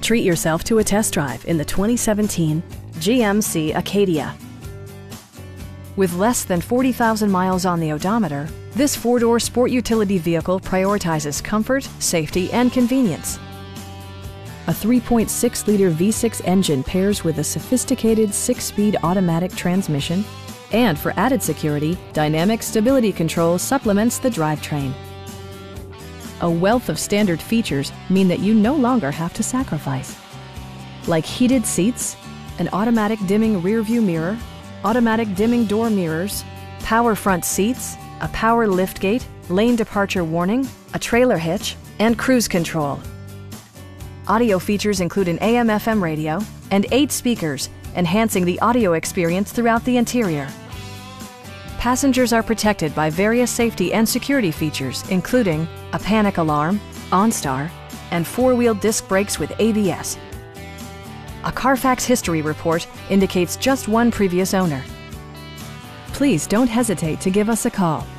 Treat yourself to a test drive in the 2017 GMC Acadia. With less than 40,000 miles on the odometer, this four-door sport utility vehicle prioritizes comfort, safety, and convenience. A 3.6-liter V6 engine pairs with a sophisticated 6-speed automatic transmission, and for added security, dynamic stability control supplements the drivetrain. A wealth of standard features mean that you no longer have to sacrifice, like heated seats, an automatic dimming rearview mirror, automatic dimming door mirrors, power front seats, a power liftgate, lane departure warning, a trailer hitch, and cruise control. Audio features include an AM/FM radio and 8 speakers, enhancing the audio experience throughout the interior. Passengers are protected by various safety and security features, including a panic alarm, OnStar, and 4-wheel disc brakes with ABS. A Carfax history report indicates just one previous owner. Please don't hesitate to give us a call.